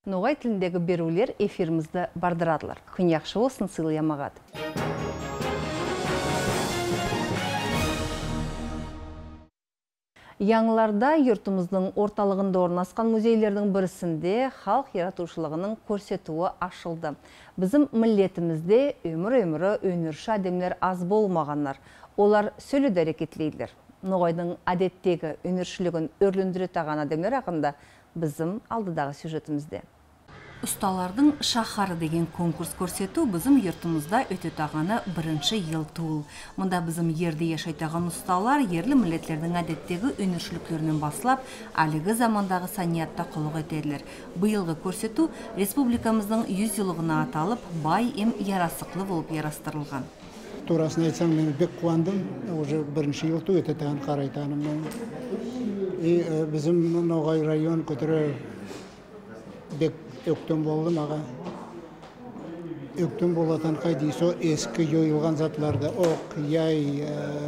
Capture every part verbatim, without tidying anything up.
Ноғай тіліндегі берулер эфирімізді бардырадылар. Күн яқшы болсын, сыйлы ямағат. Яңыларда йұртымыздың орталығында орнасқан музейлердің бірісінде халық яратушылығының көрсетуі ашылды. Bizim миллетімізде өмір-өмірі өнерші адамдар аз болмағанlar. Олар сөйледі әрекетлейлер. Ноғайдың әдеттегі өнершілігін өрлендіре таған адамдар хақында bizim алдыдағы сюжетімізде. Ұсталардың шахары деген конкурс көрсету bizim йұртымызда өте тағаны бірінші ел туыл. Мұнда bizim ерде яшайтаған ұсталар ерлі миллетлердің әдеттегі өнершіліктерінен басылап, әлігі замандағы саниятта құлық етеділер. Бұйылғы көрсету республикамыздың жүз жылығына аталып, бай ем ярасықлы болып ярастырылған. Турасын айтсам, мен бек қуандым, уже бірінші ел ту өте таған қарайтаным. Bizim Ноғай район көтірі бек өктен болды маға. Өктен болатын қайды, со ескі йойылған затларды, оқ, яй,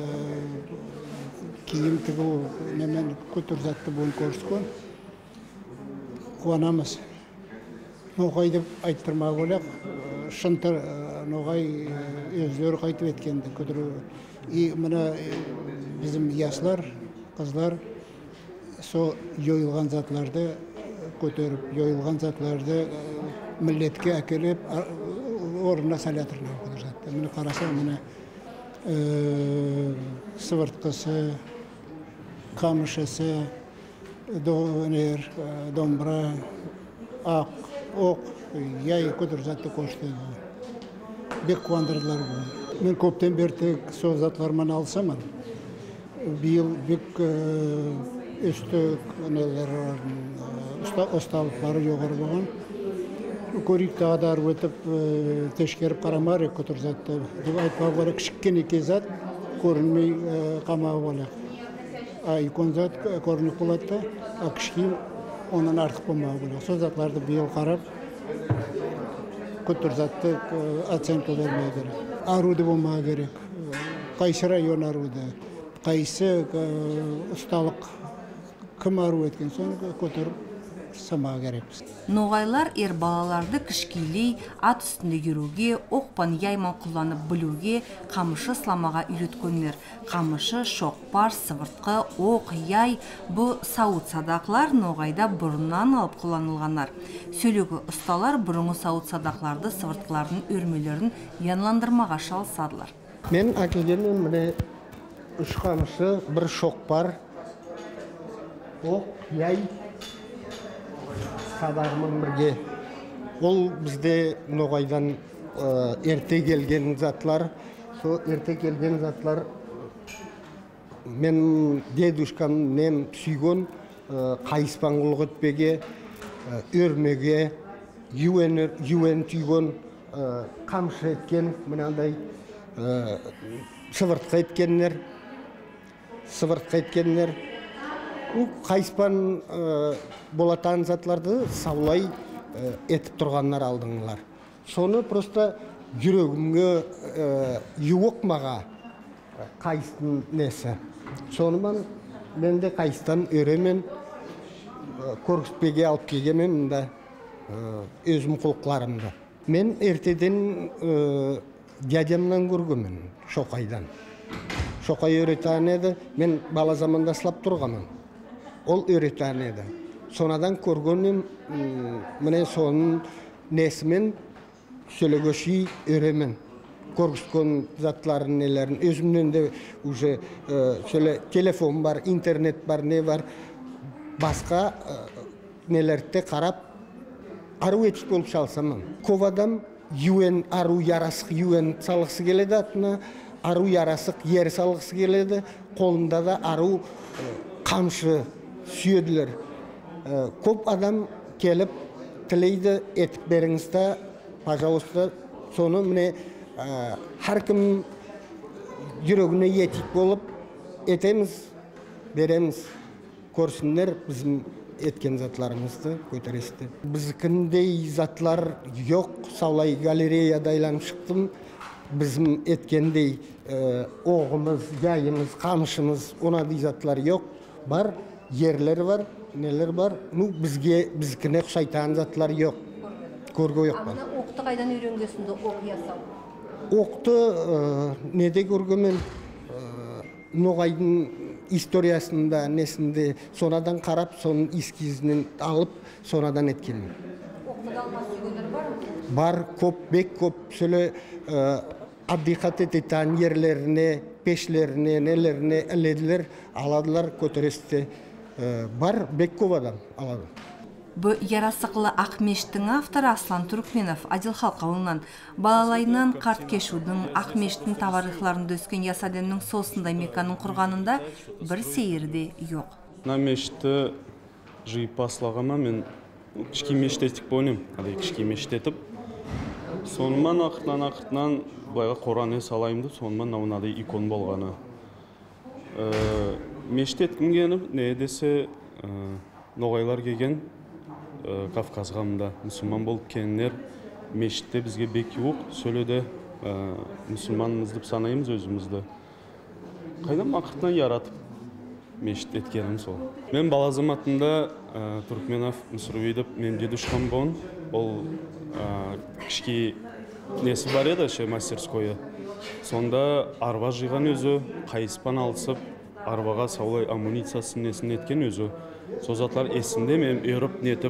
киім тігу, немен көтір затты бұын көрсікон. Қуанамыз. Ноғай деп айттырма болақ, шынтыр Ноғай өзлері қайтып еткенді көтірі. И мұна bizim яслар, қызлар, со йойылған затларды көтеріп, йойылған затларды миллетке әкеліп, орнына салятырына көтір затты. Мені қараса, мені сывыртқысы, қамышысы, домбыра, ақ, оқ, яй көтір затты көшті. Бек қуандырдылар бұл. Мен көптен берді со затлармен алсамын. Биыл бек үсті ұсталықтары жоғыр болған. Көрік тағадар өтіп, тешкеріп қарамары көтір затты. Деп айтпа бары кішіккен еке зат көрінмей қамағы болақ. Икон зат көрінік болады, а кішкен онын артық болмағы болақ. Со затларды биыл қарап, көтір затты оценка бермей керек. Аруды болмағы керек. Қайсы район аруды, қайсы ұсталық кім ару еткен соң көтеріп самаға керекпіз. Ноғайлар ер балаларды кішкейлей, ат үстінде жүруге, оқпан яйман құланып білуге, қамышы сламаға үйреткөнлер. Қамышы, шоқпар, сывыртқы, оқ, яй, бұл сауыт садақлар Ноғайда бұрыннан алып құланылғанар. Сөйлегі ұсталар бұрынғы сауыт садақларды, сывыртқылардың өрмелерін янландырмаға шалсадылар. Мен әкелгенім міне үш қамышы, бір шоқпар, оқ, яй, садағымен бірге. Ол бізде Ноғайдан ерте келген затлар. Со ерте келген затлар мен дедушкам мен сүйген қайыспан құлық өтпеге, өрмеге, юен түйген, қамшы еткен, мынандай сывыртқа еткенлер, сывыртқа еткенлер. Қайыспан болатан затларды саулай етіп тұрғанлар алдыңылар. Соны просто жүрегімге юық маға қайыстың несі. Соны мен де қайыстан өремен көргіспеге алып кегемен өзім құлықларымды. Мен ертеден дядемнан көргімін Шоқайдан. Шоқай өретен еді, мен бала заманда слап тұрғамын. Ол өретен еді. Сонадан көргенім, міне соның несімен сөйлегөші өремен. Көргіскен затларын нелерін. Өзімнен де уже телефон бар, интернет бар, не бар. Басқа нелерді қарап, ару етіп болып шалсамын. Көп адам юен, ару ярасық юен салғысы келеді атына, ару ярасық ер салғысы келеді. Қолында да ару қамшы сүйеділер. Көп адам келіп тілейді етіп беріңізді, пожалуйста, соны міне әркім жүрегіне етіп болып етеміз, береміз. Көрсінлер біздің еткен затларымызды көтересті. Біздікіндей затлар жоқ, Саулай галереяда айланып шықтым. Біздің еткендей оғымыз, яйымыз, қамышымыз, онадей затлар жоқ. Бар, ерлер бар, нелер бар. Ну, бізге біздікіне ұқсайтан затлар жоқ. Көрге жоқ бар. Оқты қайдан үйренгесінде оқ ясау? Оқты неде көргемен Ноғайдың историясында, несінде сонадан қарап, соның ескізінен алып, сонадан еткенім. Оқтыда алмас сүйгендер бар ма? Бар, көп, бек көп, сөйлі абдиқат ететен ерлеріне, пешлеріне, нелеріне іледілер, аладылар көтересті. Бар, бек көп адам алады. Бұ Ярасықлы Ақмештің авторы Аслан Түркменов Адилхалқ ауылынан балалайынан қарт кешудің Ақмештің таварихларында өскен ясаденнің сосындай меканын құрғанында бір сейірде жоқ. На мешті жиып басылағама мен кішке мешіт етік бөлім, адай кішке мешіт етіп, сонымен ақыртынан ақыртынан бұлайға Қоране салайымды, сонымен науынадай икон болғаны. Мешіт еткім кеніп, не десе Ноғайлар келген Кавказға мұнда мұсылман болып кенінер мешітте бізге бек жоқ, сөйледі мұсылманымыз деп санаймыз өзімізді. Қайдан мақыртынан яратып мешіт еткенім сол. Мен бала заматында Түркменов Мүсіруи деп мен деді ұшқан болын, ол кішке несі бар еді, ше мастерскойы. Сонда арба жиған өзі, қайыспан алысып, арбаға саулай амунициясын несін еткен өзі. Созатлар есінде мен өріп нетіп,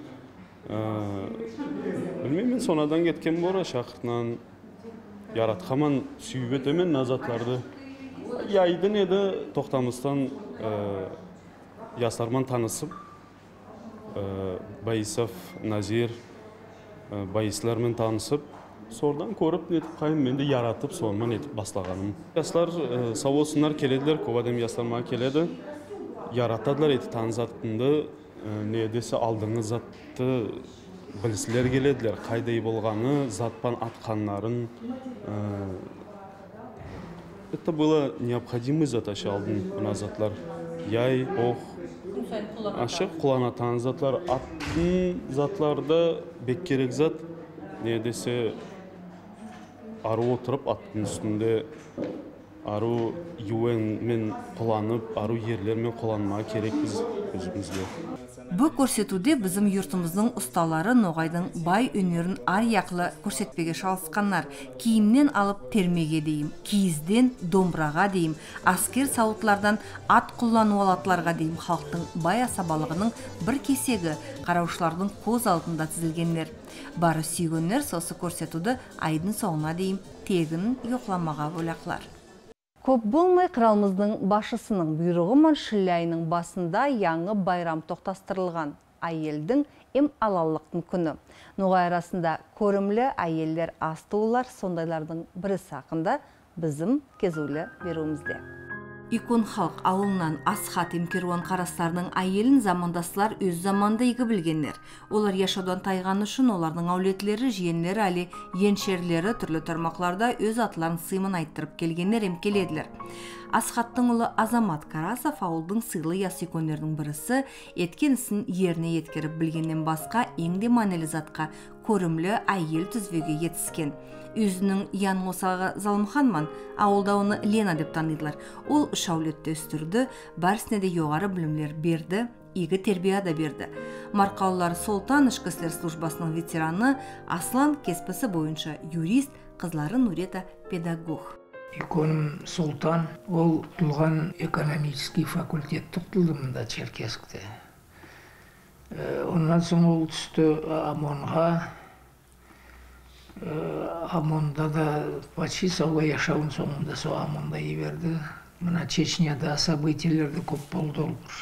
білмеймін, мен сонадан кеткен бора, шақыртынан яратқаман сүйіп өтемен назатларды. Яйдын еді тоқтамыстан ясарман танысып, Байисов, Назир, Байислармен танысып, сордан көріп нетіп қайым, менде яратып, сонымен нетіп бастағаным. Яслар сау болсындар келеділер, көп адам ясармаға келеді. Яратадылар еті танызаттынды, не десе алдыңыз затты білісілер келеділер. Қайдай болғаны, затпан атқанларын. Это было необходимый зат ашы алдың бұна затлар. Яй, оқ, ашық құлана танызатлар. Аттың затларда бек керек зат, не десе ару отырып аттың үстінде ару юэнмен қоланып, ару ерлермен қоланмаға керек біз өзімізге. Бұл көрсетуде біздің юртымыздың ұсталары Ноғайдың бай өнерін ар яқлы көрсетпеге шалысқанlar. Киімнен алып термеге дейім, киізден домбыраға дейім, аскер сауытлардан ат құлану алатларға дейім халықтың бай асабалығының бір кесегі қараушылардың көз алдында тізілгендер. Бары сүйгенлер сосы көрсетуді айдың соңына дейім тегін йоқламаға бөлақлар. Көп болмай қыралымыздың башысының бұйрығымен шілі айының басында яңы байрам тоқтастырылған айелдің ем алалықтың күні. Ноғай арасында көрімлі айелдер астуылар сондайлардың бірі сақында бізім кезулі беруімізде. Икон халық ауылынан Асхат Емкеруан қарастарының айелін замандасылар өз заманда егі білгендер. Олар яшаудан тайған үшін олардың әулетлері, жиенлері, әлі еншерлері түрлі тұрмақларда өз атларын сыймын айттырып келгендер емкеледілер. Асхаттың ұлы Азамат Карасов ауылдың сыйлы яс иконердің бірісі еткен ісін еріне еткеріп білгеннен басқа еңде манелі затқа көрімлі айел түзвеге етіскен. Өзінің ян осаға Залымханман, ауылда оны Лена деп таныдылар. Ол үш әулетті өстірді, барысына де жоғары білімлер берді, игі тербия да берді. Марқаулар Солтан ішкі істер службасының ветераны, Аслан кеспісі бойынша юрист, қызлары Нурета педагог. Иконым Солтан, ол тұлған экономический факультет тұқтылдымында Черкескте. Ондан соң ол түсті Амонға, Амонда да почти саулы яшауын соңында со Амонда еберді. Мына Чечняда событиялерді көп болды олғыр.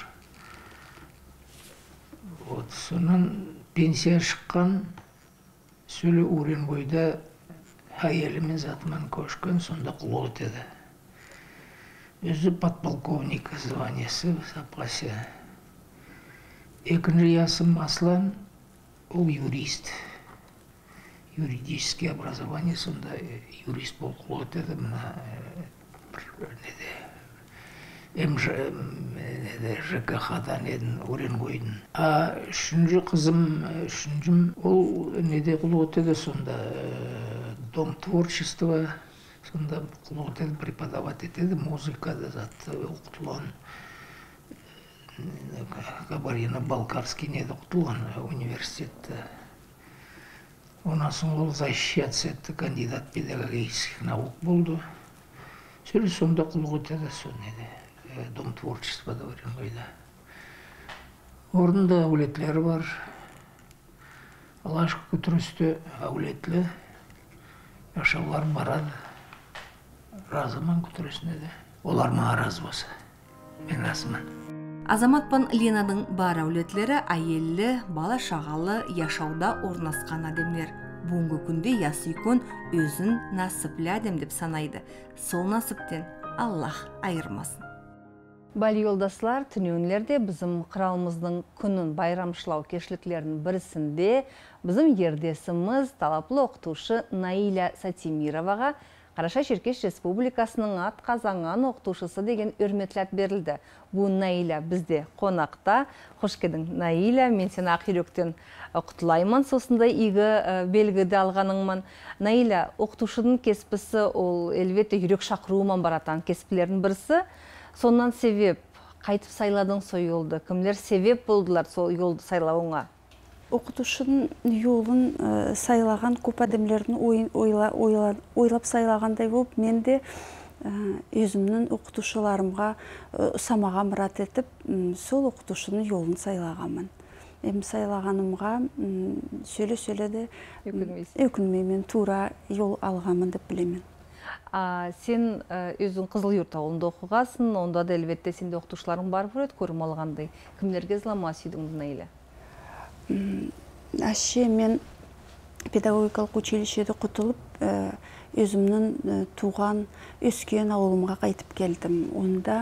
Вот, сонан пенсия шыққан, сөйлі Уренгойда әйелімен затымен көшкен, сонда құлы өтеді. Өзі подполковник званиясы запасе. Екінші ясым Аслан, ол юрист. Юридическое образование, сонда юрист бол құлы өтеді. Мына ЖКХ-дан едін, Уренгойдың. А үшінші қызым, үшіншім, ол неде құлы өтеді, сонда Дом творчества, сонда құлы өтеді, преподавать етеді, музыкада затты оқытылған. Кабардино-Балкарский неде оқытылған университетті. Онан соң ол защищаться етті, кандидат педагогических наук болды. Сөйлі сонда қылық өтеді, сол неде, Дом творчества говорим, ойда. Орында әулетлер бар. Алашқы күтірісті әулетлі яшаулар барады. Разыман күтірісіне де. Олар ма раз болса. Мен разыман. Азаматпан Ленаның бар әулетлері айелі, бала шағалы яшауда орнасқан адемлер. Бүгінгі күнде ясүйкөн өзін насыплы адем деп санайды. Сол насыптен Аллах айырмасын. Бәлі елдаслар, түнеуінлерде біздің қыралымыздың күнін байрамшылау кешіліктерінің бірісінде біздің ердесіміз талаплы оқытушы Наиля Сатимироваға Қараша Черкеш Республикасының атқазанған оқытушысы деген өрметләт берілді. Бұл Наиля бізде қонақта. Хош келдің, Наиля, мен сені ақиректен құтылаймын, сосында игі белгіді алғаныңмын. Наиля, оқытушының кеспісі ол әлбетте жүрек шақыруыман баратан кеспілердің бірісі. Сонан себеп қайтып сайладың сол жолды? Кімдер себеп болдылар сол жолды сайлауыңа? Оқытушының жолын сайлаған көп адамдардың ойлап сайлағандай болып, мен де өзімнің оқытушыларымға самаға мұрат етіп, сол оқытушының жолын сайлағанмын. Мен сайлағанымға сөйле-сөйледі, өкінмеймін, тура жол алғанмын деп білемін. Сен өзің Қызылйұрт ауылында оқығасын, онда да әлбетте сенде оқытушыларың бар бұрет, көрім алғандай. Кімдерге зылама сүйдің Наиля? Әше мен педагогикалық училищеде құтылып, өзімнің туған, өскен ауылымға қайтып келдім. Онда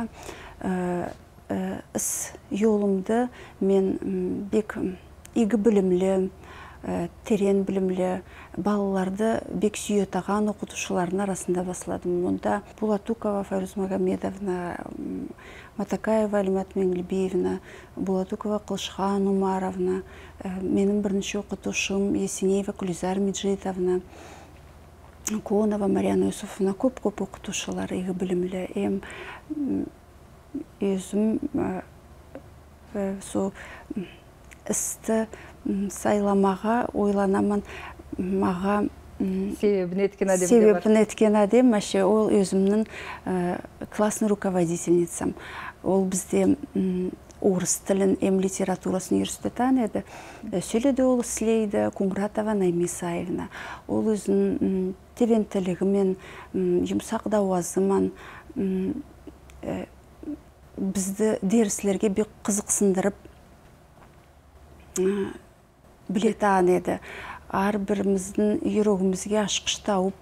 іс жолымды мен бек игі білімлі, терен білімлі балаларды бек сүйетаған оқытушылардың арасында басладым. Онда Булатукова Файрус Магомедовна, Матакаева Алимат Менглибиевна, Булатукова Қылшхан Умаровна, менің бірінші оқытушым Есенеева Күлизар Меджидовна, Конова Марияна Юсуфовна, көп-көп оқытушылар игі білімлі. Ем өзім со істі сайламаға ойланамын, маға себебін еткен әдем, мәше ол өзімнің классный руководительницам. Ол бізде орыс тілін, ем литературасын үйірістетан еді. Сөйледі ол слейді Кумратова Наймисаевна. Ол өзінің тевентілігімен, жұмсақ дауазымен бізді деріслерге бек қызықсындырып білетан еді. Ар біріміздің үйрегімізге ашқыш тауып,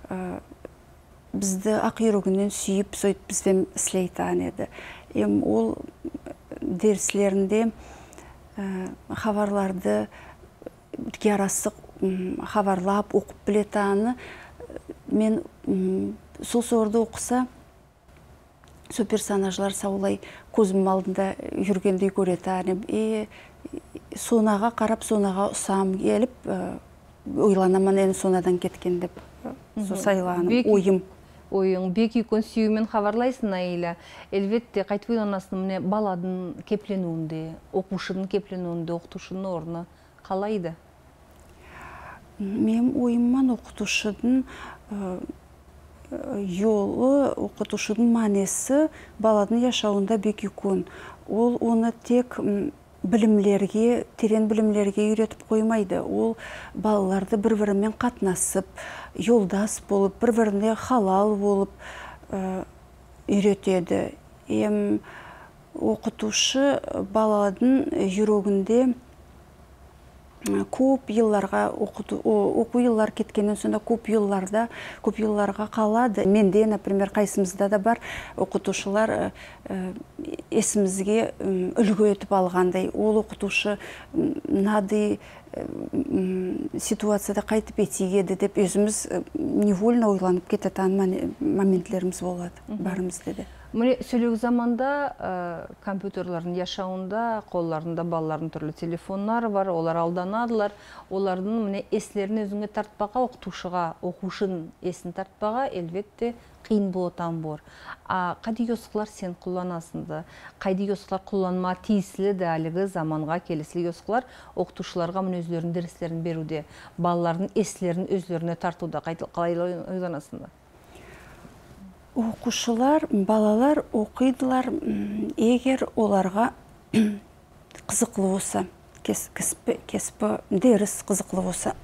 бізді ақ үйрегінен сүйіп, сөйт бізбен слейтан еді. Ем ол деріслерінде хабарларды арасық хабарлап, оқып білетаны, мен сол сорды оқыса, сол персонажлар саулай көзім алдында жүргендей көретаным. Сонаға қарап, сонаға ұсам келіп, ойланамын әні сонадан кеткен деп сайлағаным, ойым. Ойың, бек үйкөн сүйімен хабарлайсың, Наиля. Әлбетте, қайтып ойланасың, міне баладың кепленуінде, оқушының кепленуінде, оқытушының орны қалайды? Мен ойымман оқытушының жолы, оқытушының манесі баладың яшауында бек үйкөн. Ол оны тек білімлерге, терен білімлерге үйретіп қоймайды. Ол балаларды бір-бірімен қатынасып, жолдас болып, бір-біріне халал болып үйретеді. Ем оқытушы баладың жүрегінде көп елларға оқу еллар кеткеннен сонда көп елларда, көп елларға қалады. Менде, например, қайсымызда да бар оқытушылар есімізге үлгі етіп алғандай. Ол оқытушы нады ситуацияда қайтып етегеді деп өзіміз невольно ойланып кететін моментлеріміз болады барымызды де. Міне сөйлеу заманда компьютерлардың яшауында, қолларында балалардың түрлі телефонлары бар, олар алданадылар. Олардың міне еслерін өзіңе тартпаға, оқытушыға, оқушының есін тартпаға, әлбетте қиын болатан бор. Қайды йосқылар сен құлланасынды? Қайды йосқылар құлланма тиісілі де әлігі заманға келісілі йосқылар оқытушыларға міне өзлерінің дәрістерін беруде, балалардың еслерін өзлеріне тартуда қалай ойланасынды? Оқушылар, балалар оқидылар, егер оларға қызықлы болса, кеспі дәріс қызықлы болса.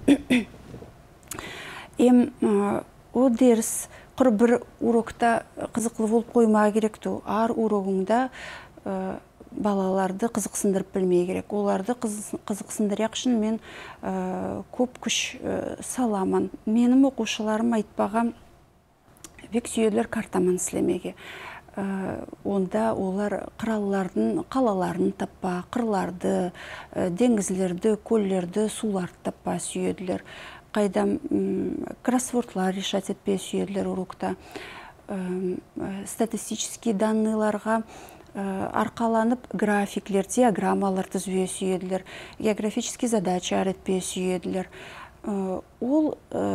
Ем, о дәріс құр бір урокта қызықлы болып қойма керекті. Ар урогыңда балаларды қызықсындырып білмей керек. Оларды қызықсындыряқ үшін мен көп күш саламан. Менің оқушыларым айтпаған бек сүйелер картаман сілемеге. Онда олар қыраллардың қалаларын таппа, қырларды, деңгізлерді, көллерді, суларды таппа сүйеділер. Қайдам кроссвордлар решать етпе сүйеділер урокта. Статистический данныйларға арқаланып графиклер, диаграммалар түзуе сүйеділер. Географический задача әретпе сүйеділер. Ол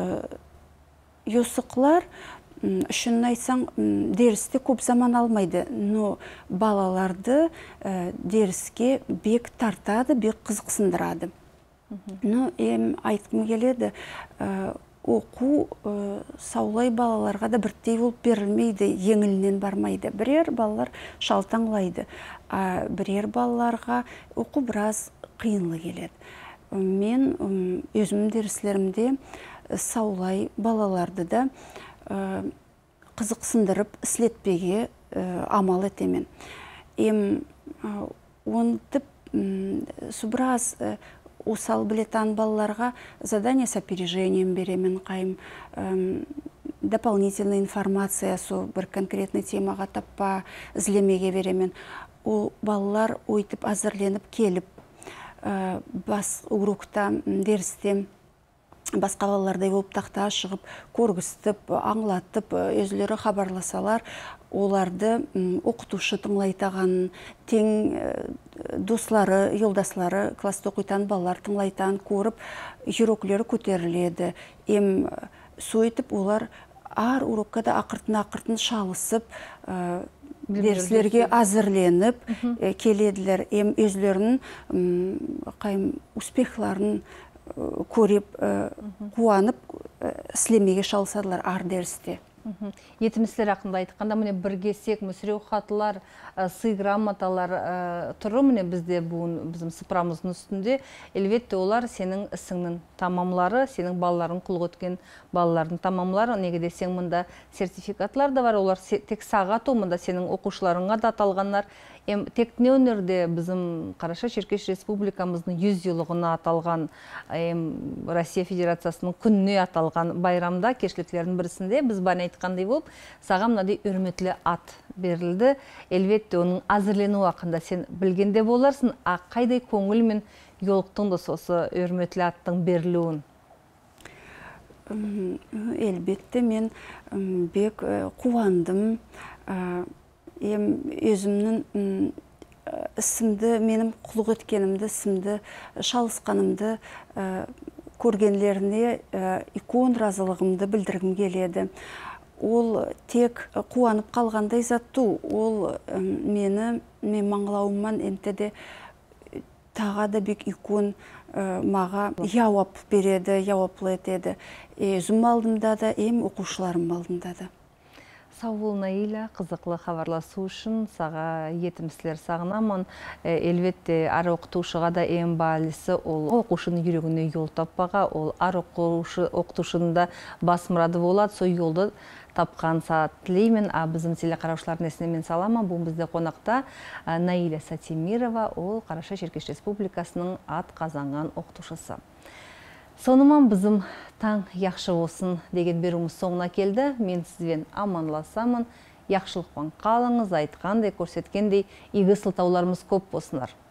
йосықлар үшін айтсаң, дәрісте көп заман алмайды, но балаларды дәріске бек тартады, бек қызықсындырады. Но ем айтқым келеді, оқу саулай балаларға да бірдей болып берілмейді, еңілінен бармайды. Бірер балалар шалтаңлайды, бірер балаларға оқу біраз қиынлы келеді. Мен өзімнің дәріслерімде саулай балаларды да қызықсындырып слетпеге амал етемен. Ем онтып субраз усал білетан балаларға задание с опережением беремен қайым. Дополнительная информация со бір конкретный темаға таппа ізлемеге беремен. Ол балалар ойтып азырленіп келіп бас урокта дәрісте басқа балалардай болып тақта шығып, көргістіп, аңлатып, өзлері хабарласалар, оларды оқытушы тыңлайтаған, тең достлары, елдаслары, класста оқитан балалар тыңлайтан көріп, жүрөклері көтеріледі. Ем сөйтіп, олар ар урокқа да ақыртын-ақыртын шалысып, дәріслерге азырленіп келеділер. Ем өзлерінің успехларын көріп, қуанып, сілемеге шалысадылар ар дәрісте. Етімістер ақында айтқанда, міне біргесек, мүсіреу қатылар, сый грамоталар тұры міне бізде біздің сыпырамыздың үстінде. Әлбетте олар сенің ісіңнің тамамлары, сенің балаларын құлғы өткен балалардың тамамлары. Неге десең, мұнда сертификатлар да бар, олар тек сағат о, мұнда сенің оқушыларыңа да аталғанлар. Тек не өнерде біздің Қараша-Черкеш Республикамыздың жүз жылығына аталған, Россия Федерациясының күніне аталған байрамда, кешіліктердің бірісінде біз бәрін айтқандай болып, саған мынандай үрметлі ат берілді. Әлбетте оның әзірлену уақында сен білгенде боларсың, а қайдай көңіл мен yoluқтың да сосы үрметлі аттың берілуін? Әлбетте мен бек қуандым. Өзімнің ісімді, менің құлық еткенімді, ісімді, шалысқанымды көргенлеріне икон разылығымды білдіргім келеді. Ол тек қуанып қалғандай затту, ол мені, мен маңлауымман әмтеде таға да бек икон маға яуап береді, яуаплы етеді. Өзім алдымда да, ем оқушыларым алдымда да. Сау бол, Наиля, қызықлы хабарласу үшін саға етімсілер сағынамын. Әлбетте, ар оқытушыға да ең бәлісі ол оқушының жүрегіне yol таппаға, ол ар оқытушының да бас мұрады болады, сол yolды тапқан саат тілеймін. Біздің телекараушылардың есіне мен саламын. Бұл бізде қонақта Наиля Сатимирова, ол Қараша-Черкеш Республикасының ат қазанған оқытушысы. Соныман біздің таң яқшы болсын деген беруіміз соңына келді. Мен сізбен аманласамын. Яқшылықпен қалыңыз, айтқандай, көрсеткендей игі сылтауларымыз көп болсынар.